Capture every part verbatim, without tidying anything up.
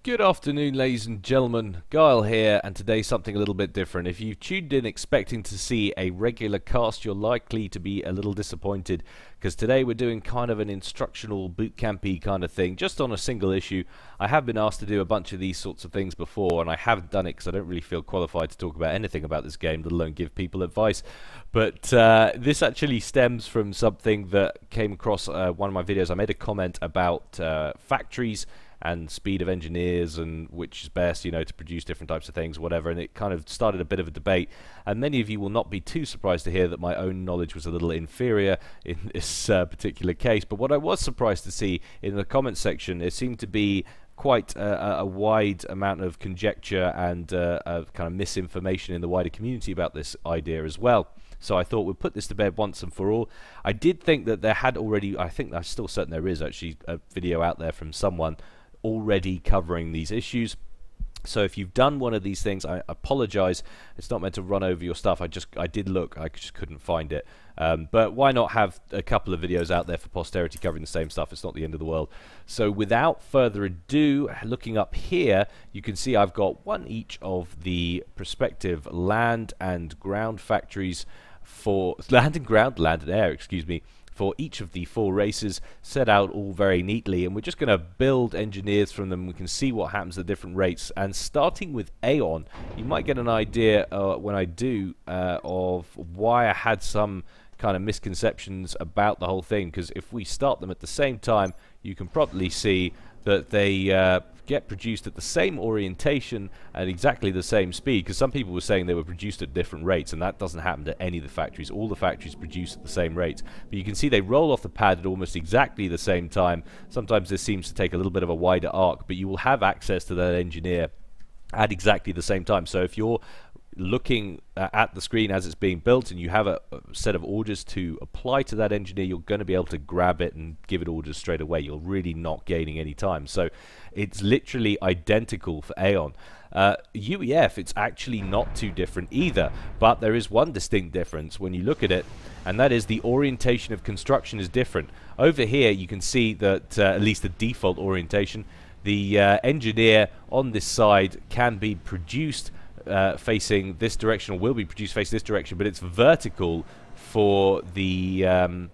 Good afternoon, ladies and gentlemen. Gyle here, and today something a little bit different. If you've tuned in expecting to see a regular cast, you're likely to be a little disappointed, because today we're doing kind of an instructional bootcampy kind of thing, just on a single issue. I have been asked to do a bunch of these sorts of things before, and I haven't done it because I don't really feel qualified to talk about anything about this game, let alone give people advice. But uh, this actually stems from something that came across uh, one of my videos. I made a comment about uh, factories and speed of engineers and which is best, you know, to produce different types of things, whatever, and it kind of started a bit of a debate. And many of you will not be too surprised to hear that my own knowledge was a little inferior in this uh, particular case. But what I was surprised to see in the comments section, it seemed to be quite a, a wide amount of conjecture and uh, of kind of misinformation in the wider community about this idea as well. So I thought we'd put this to bed once and for all. I did think that there had already, I think I'm still certain there is actually a video out there from someone already covering these issues. So if you've done one of these things, I apologize. It's not meant to run over your stuff. I just I did look, I just couldn't find it. Um, but why not have a couple of videos out there for posterity covering the same stuff? It's not the end of the world. So without further ado, looking up here, you can see I've got one each of the prospective land and ground factories for land and ground, land and air, excuse me, for each of the four races, set out all very neatly, and we're just going to build engineers from them. We can see what happens at different rates, and starting with Aeon, you might get an idea uh, when I do uh, of why I had some kind of misconceptions about the whole thing, because if we start them at the same time, you can probably see that they uh, get produced at the same orientation at exactly the same speed, because some people were saying they were produced at different rates, and that doesn't happen to any of the factories. All the factories produce at the same rates, but you can see they roll off the pad at almost exactly the same time. Sometimes this seems to take a little bit of a wider arc, but you will have access to that engineer at exactly the same time. So if you're looking uh, at the screen as it's being built and you have a, a set of orders to apply to that engineer, you're going to be able to grab it and give it orders straight away. You're really not gaining any time. So it's literally identical for Aeon. Uh, U E F, it's actually not too different either, but there is one distinct difference when you look at it, and that is the orientation of construction is different. Over here you can see that uh, at least the default orientation, the uh, engineer on this side can be produced Uh, facing this direction, or will be produced facing this direction, but it's vertical for the um,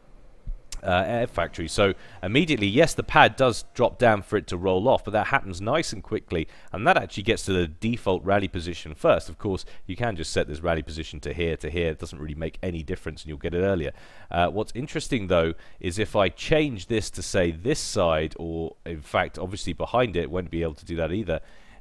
uh, air factory. So immediately, yes, the pad does drop down for it to roll off, but that happens nice and quickly, and that actually gets to the default rally position first. Of course, you can just set this rally position to here to here. It doesn't really make any difference, and you'll get it earlier. Uh, what's interesting, though, is if I change this to, say, this side, or in fact, obviously behind it, won't be able to do that either.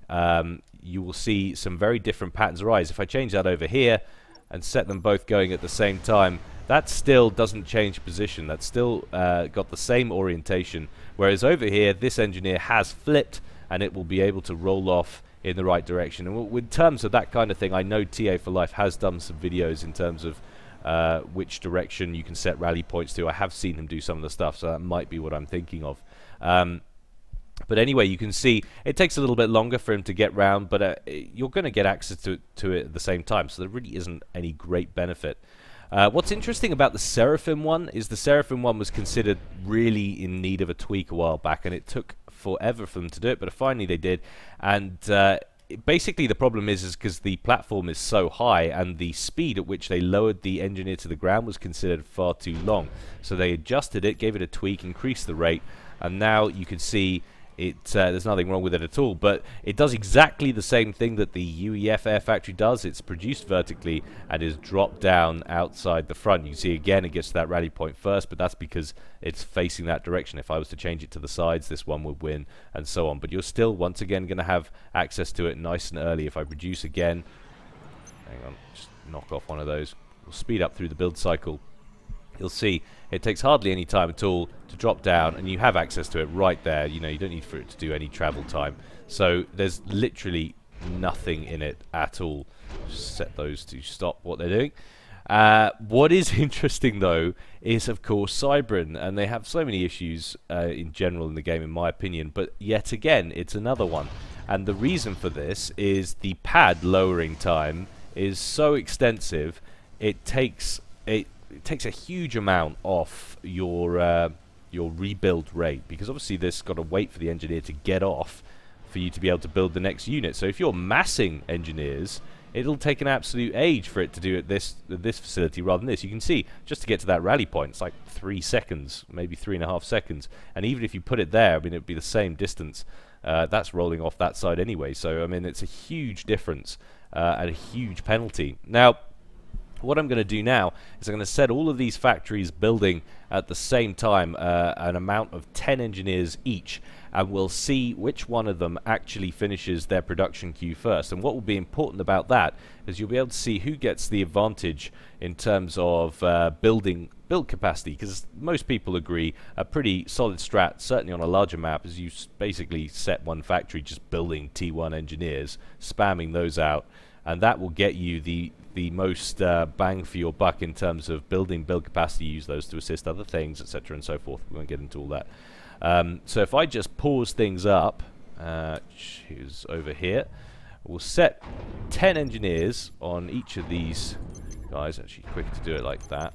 Um, you will see some very different patterns arise. If I change that over here and set them both going at the same time, that still doesn't change position. That's still uh, got the same orientation, whereas over here this engineer has flipped and it will be able to roll off in the right direction. And w in terms of that kind of thing, I know T A for Life has done some videos in terms of uh, which direction you can set rally points to. I have seen him do some of the stuff, so that might be what I'm thinking of. Um, But anyway, you can see it takes a little bit longer for him to get round, but uh, you're going to get access to, to it at the same time, so there really isn't any great benefit. Uh, what's interesting about the Seraphim one is the Seraphim one was considered really in need of a tweak a while back, and it took forever for them to do it, but finally they did. And uh, basically the problem is is because the platform is so high, and the speed at which they lowered the engineer to the ground was considered far too long. So they adjusted it, gave it a tweak, increased the rate, and now you can see It, uh, there's nothing wrong with it at all, but it does exactly the same thing that the U E F air factory does. It's produced vertically and is dropped down outside the front. You can see again it gets to that rally point first, but that's because it's facing that direction. If I was to change it to the sides, this one would win, and so on. But you're still once again going to have access to it nice and early. If I produce again, hang on, just knock off one of those. We'll speed up through the build cycle. You'll see it takes hardly any time at all to drop down, and you have access to it right there. You know, you don't need for it to do any travel time. So there's literally nothing in it at all. Just set those to stop what they're doing. Uh, what is interesting, though, is, of course, Cybran, and they have so many issues uh, in general in the game, in my opinion, but yet again, it's another one. And the reason for this is the pad lowering time is so extensive, it takes... it. It takes a huge amount off your uh, your rebuild rate, because obviously this got to wait for the engineer to get off for you to be able to build the next unit. So if you're massing engineers, it'll take an absolute age for it to do at this at this facility rather than this. You can see, just to get to that rally point, it's like three seconds, maybe three and a half seconds. And even if you put it there, I mean, it would be the same distance. Uh, that's rolling off that side anyway. So, I mean, it's a huge difference uh, and a huge penalty. Now, what I'm going to do now is I'm going to set all of these factories building at the same time, uh, an amount of ten engineers each, and we'll see which one of them actually finishes their production queue first. And what will be important about that is you'll be able to see who gets the advantage in terms of uh, building build capacity, because most people agree a pretty solid strat, certainly on a larger map, is you basically set one factory just building T one engineers, spamming those out, and that will get you the the most uh, bang for your buck in terms of building build capacity. Use those to assist other things, etc., and so forth. We won't get into all that. Um, so if I just pause things up, uh, choose over here, we'll set ten engineers on each of these guys. Actually, quick to do it like that.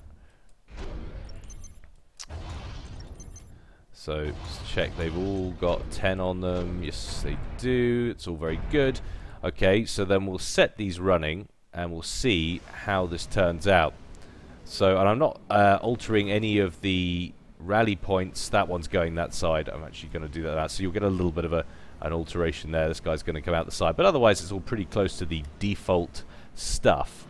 So just check they've all got ten on them. Yes, they do. It's all very good. Okay, so then we'll set these running, and we'll see how this turns out. So, and I'm not uh, altering any of the rally points. That one's going that side. I'm actually going to do that. So you'll get a little bit of a an alteration there. This guy's going to come out the side, but otherwise it's all pretty close to the default stuff.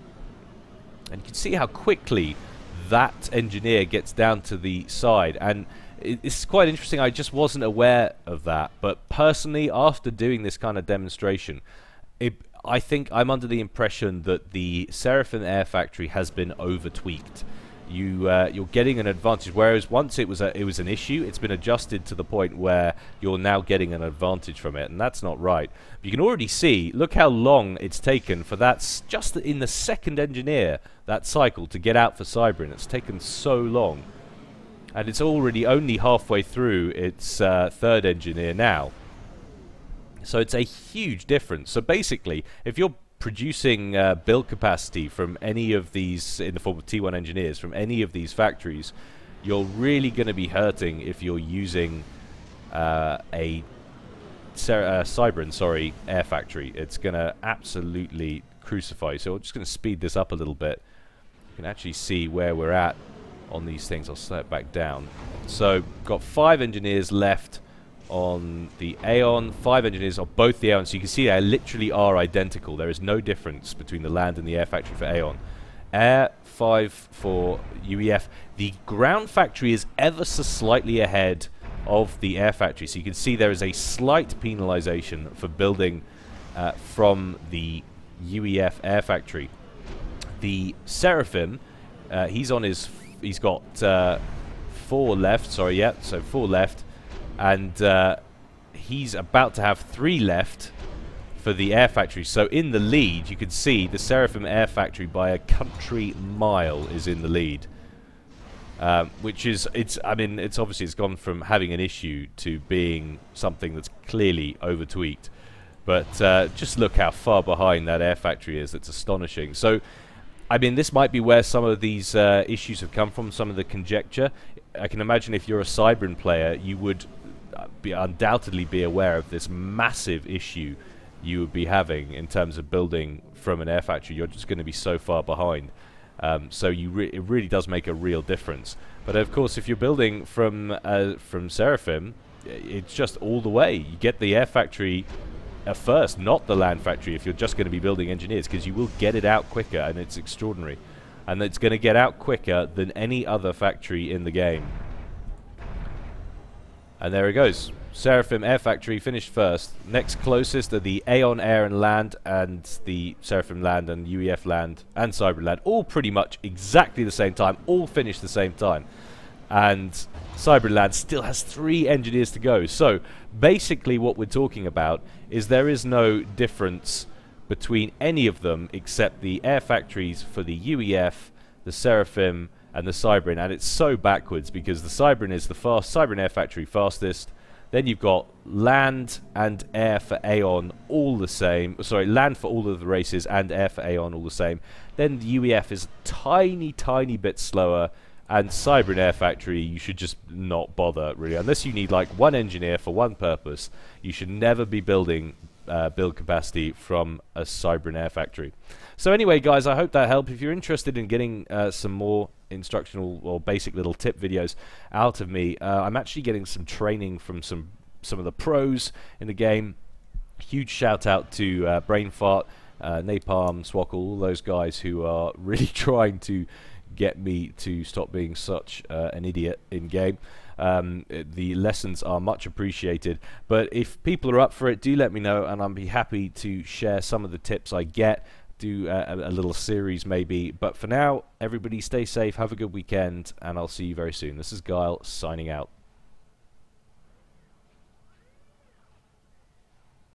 And you can see how quickly that engineer gets down to the side, and it's quite interesting. I just wasn't aware of that, but personally, after doing this kind of demonstration, it, I think I'm under the impression that the Seraphim Air Factory has been over tweaked. You uh, you're getting an advantage, whereas once it was a, it was an issue. It's been adjusted to the point where you're now getting an advantage from it, and that's not right. But you can already see, look how long it's taken for that, just in the second engineer, that cycle to get out for Cybrin. It's taken so long, and it's already only halfway through its uh, third engineer now. So it's a huge difference. So basically, if you're producing uh, build capacity from any of these, in the form of T one engineers, from any of these factories, you're really going to be hurting if you're using uh, a uh, Cybrin, sorry, air factory. It's going to absolutely crucify you. So I'm just going to speed this up a little bit. You can actually see where we're at on these things. I'll slow it back down. So got five engineers left on the Aeon, five engineers on both the Aeon, so you can see they literally are identical. There is no difference between the land and the air factory for Aeon. Air five for U E F. The ground factory is ever so slightly ahead of the air factory, so you can see there is a slight penalization for building uh, from the U E F air factory. The Seraphim, uh, he's on his, he's got uh, four left. Sorry, yeah, so four left. And uh, he's about to have three left for the air factory. So in the lead, you can see the Seraphim Air Factory by a country mile is in the lead, um, which is, it's. I mean, it's obviously it's gone from having an issue to being something that's clearly over tweaked. But uh, just look how far behind that air factory is. It's astonishing. So, I mean, this might be where some of these uh, issues have come from. Some of the conjecture. I can imagine if you're a Cybrin player, you would be undoubtedly be aware of this massive issue you would be having in terms of building from an air factory. You're just going to be so far behind. Um, so you re it really does make a real difference. But of course, if you're building from uh, from Seraphim, it's just all the way. You get the air factory at first, not the land factory, if you're just going to be building engineers, because you will get it out quicker, and it's extraordinary. And it's going to get out quicker than any other factory in the game. And there it goes. Seraphim Air Factory finished first. Next closest are the Aeon Air and Land, and the Seraphim Land and U E F Land and Cybrin Land. All pretty much exactly the same time. All finished the same time. And Cybrin Land still has three engineers to go. So basically what we're talking about is there is no difference between any of them except the air factories for the U E F, the Seraphim, and the Cybrin. And it's so backwards because the Cybrin is the fast Cybrin Air Factory fastest. Then you've got land and air for Aeon all the same. Sorry, land for all of the races and air for Aeon all the same. Then the U E F is a tiny, tiny bit slower. And Cyber Factory, you should just not bother, really. Unless you need, like, one engineer for one purpose, you should never be building uh, build capacity from a Cyber Factory. So anyway, guys, I hope that helped. If you're interested in getting uh, some more instructional or basic little tip videos out of me, uh, I'm actually getting some training from some, some of the pros in the game. Huge shout out to uh, Brainfart, uh, Napalm, Swackle, all those guys who are really trying to get me to stop being such uh, an idiot in game. Um, the lessons are much appreciated, but if people are up for it, do let me know and I'll be happy to share some of the tips I get, do a, a little series maybe. But for now, everybody stay safe, have a good weekend, and I'll see you very soon. This is Gyle signing out.